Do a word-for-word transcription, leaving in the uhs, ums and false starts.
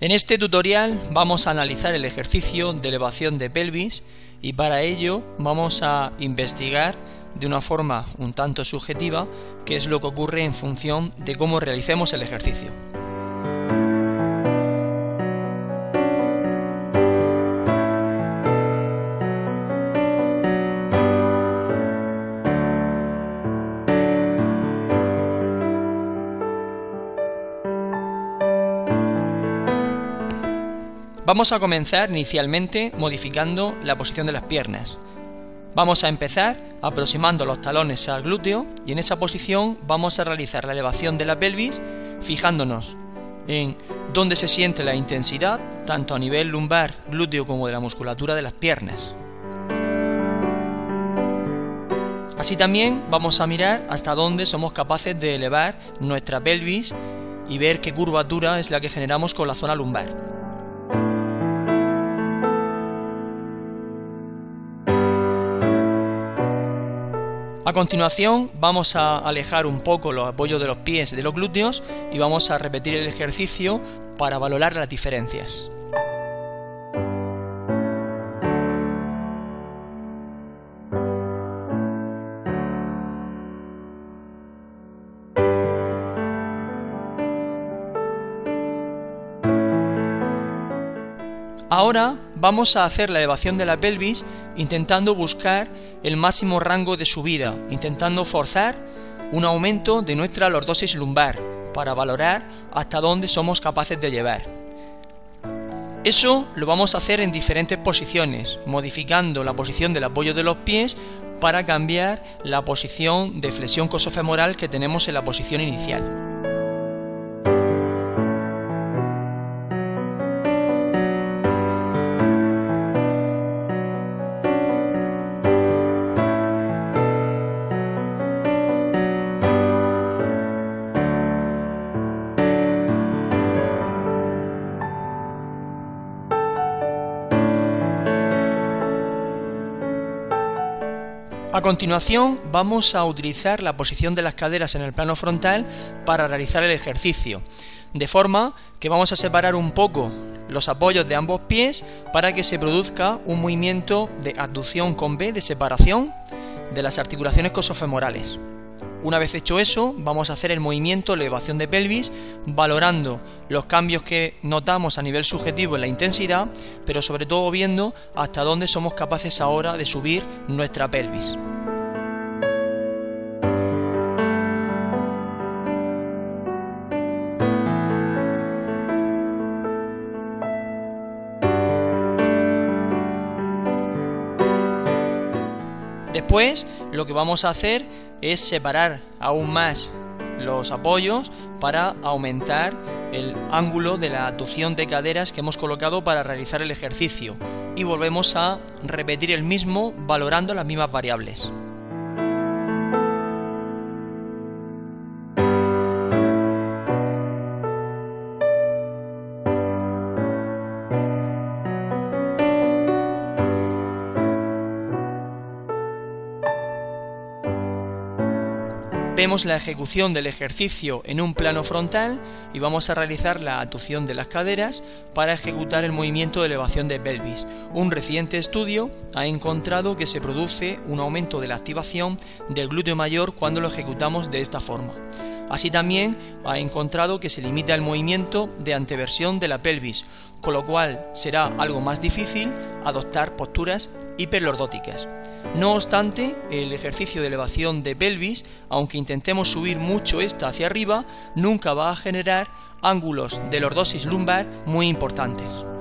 En este tutorial vamos a analizar el ejercicio de elevación de pelvis y para ello vamos a investigar de una forma un tanto subjetiva qué es lo que ocurre en función de cómo realicemos el ejercicio. Vamos a comenzar inicialmente modificando la posición de las piernas. Vamos a empezar aproximando los talones al glúteo y en esa posición vamos a realizar la elevación de la pelvis fijándonos en dónde se siente la intensidad tanto a nivel lumbar, glúteo como de la musculatura de las piernas. Así también vamos a mirar hasta dónde somos capaces de elevar nuestra pelvis y ver qué curvatura es la que generamos con la zona lumbar. A continuación vamos a alejar un poco los apoyos de los pies de los glúteos y vamos a repetir el ejercicio para valorar las diferencias. Ahora vamos a hacer la elevación de la pelvis intentando buscar el máximo rango de subida, intentando forzar un aumento de nuestra lordosis lumbar para valorar hasta dónde somos capaces de llevar. Eso lo vamos a hacer en diferentes posiciones, modificando la posición del apoyo de los pies para cambiar la posición de flexión coxofemoral que tenemos en la posición inicial. A continuación vamos a utilizar la posición de las caderas en el plano frontal para realizar el ejercicio, de forma que vamos a separar un poco los apoyos de ambos pies para que se produzca un movimiento de abducción con B, de separación de las articulaciones coxofemorales. Una vez hecho eso, vamos a hacer el movimiento de elevación de pelvis, valorando los cambios que notamos a nivel subjetivo en la intensidad, pero sobre todo viendo hasta dónde somos capaces ahora de subir nuestra pelvis. Después lo que vamos a hacer es separar aún más los apoyos para aumentar el ángulo de la abducción de caderas que hemos colocado para realizar el ejercicio y volvemos a repetir el mismo valorando las mismas variables. Vemos la ejecución del ejercicio en un plano frontal y vamos a realizar la abducción de las caderas para ejecutar el movimiento de elevación de pelvis. Un reciente estudio ha encontrado que se produce un aumento de la activación del glúteo mayor cuando lo ejecutamos de esta forma. Así también ha encontrado que se limita el movimiento de anteversión de la pelvis, con lo cual será algo más difícil adoptar posturas hiperlordóticas. No obstante, el ejercicio de elevación de pelvis, aunque intentemos subir mucho esta hacia arriba, nunca va a generar ángulos de lordosis lumbar muy importantes.